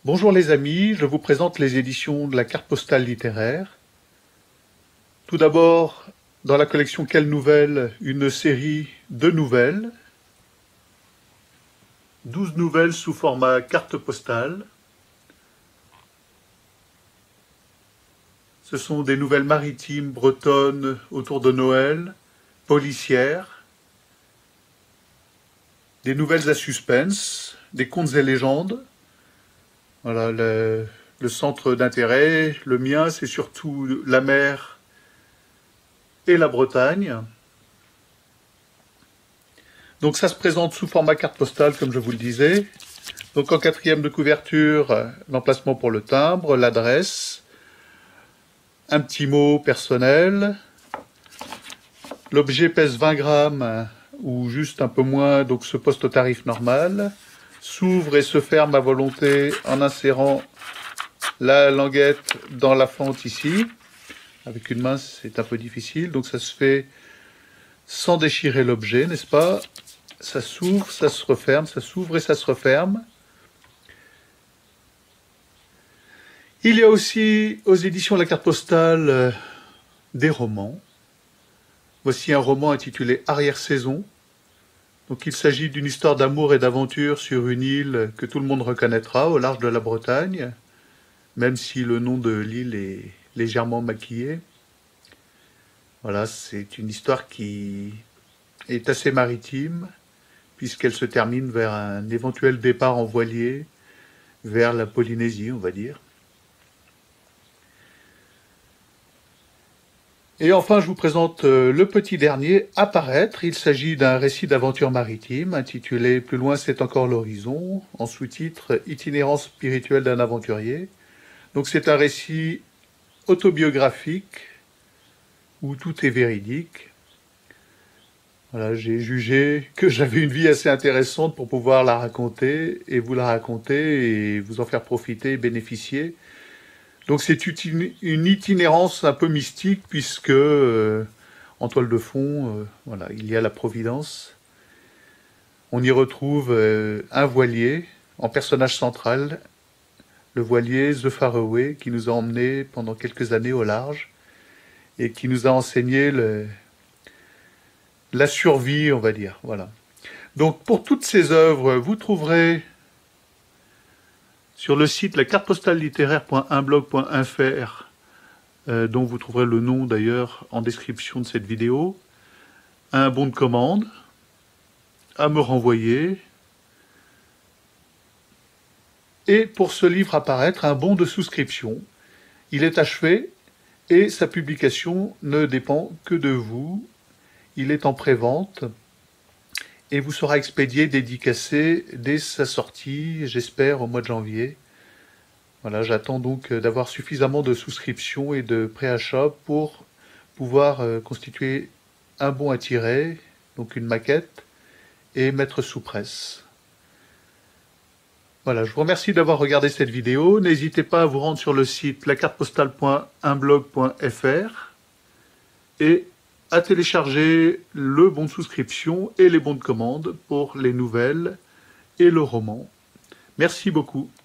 Bonjour les amis, je vous présente les éditions de la carte postale littéraire. Tout d'abord, dans la collection Quelle nouvelle, une série de nouvelles. 12 nouvelles sous format carte postale. Ce sont des nouvelles maritimes bretonnes autour de Noël, policières, des nouvelles à suspense, des contes et légendes. Voilà, le centre d'intérêt, le mien, c'est surtout la mer et la Bretagne. Donc ça se présente sous format carte postale, comme je vous le disais. Donc en quatrième de couverture, l'emplacement pour le timbre, l'adresse, un petit mot personnel. L'objet pèse 20 grammes ou juste un peu moins, donc se poste au tarif normal. S'ouvre et se ferme à volonté en insérant la languette dans la fente ici. Avec une main, c'est un peu difficile, donc ça se fait sans déchirer l'objet, n'est-ce pas? Ça s'ouvre, ça se referme, ça s'ouvre et ça se referme. Il y a aussi aux éditions de la carte postale des romans. Voici un roman intitulé Arrière-saison. Donc il s'agit d'une histoire d'amour et d'aventure sur une île que tout le monde reconnaîtra au large de la Bretagne, même si le nom de l'île est légèrement maquillé. Voilà, c'est une histoire qui est assez maritime, puisqu'elle se termine vers un éventuel départ en voilier vers la Polynésie, on va dire. Et enfin, je vous présente le petit dernier, Apparaître. Il s'agit d'un récit d'aventure maritime intitulé Plus loin c'est encore l'horizon, en sous-titre Itinérance spirituelle d'un aventurier. Donc c'est un récit autobiographique où tout est véridique. Voilà, j'ai jugé que j'avais une vie assez intéressante pour pouvoir la raconter et vous la raconter et vous en faire profiter et bénéficier. Donc c'est une itinérance un peu mystique puisque en toile de fond, voilà, il y a la Providence. On y retrouve un voilier en personnage central, le voilier The Faroé, qui nous a emmenés pendant quelques années au large et qui nous a enseigné la survie, on va dire. Voilà. Donc pour toutes ces œuvres, vous trouverez sur le site lacartepostalelittéraire.unblog.fr, dont vous trouverez le nom d'ailleurs en description de cette vidéo, un bon de commande à me renvoyer. Et pour ce livre Apparaître, un bon de souscription. Il est achevé et sa publication ne dépend que de vous. Il est en pré-vente et vous sera expédié, dédicacé dès sa sortie, j'espère au mois de janvier. Voilà, j'attends donc d'avoir suffisamment de souscriptions et de préachats pour pouvoir constituer un bon à tirer, donc une maquette, et mettre sous presse. Voilà, je vous remercie d'avoir regardé cette vidéo. N'hésitez pas à vous rendre sur le site lacartepostale.unblog.fr et à télécharger le bon de souscription et les bons de commande pour les nouvelles et le roman. Merci beaucoup.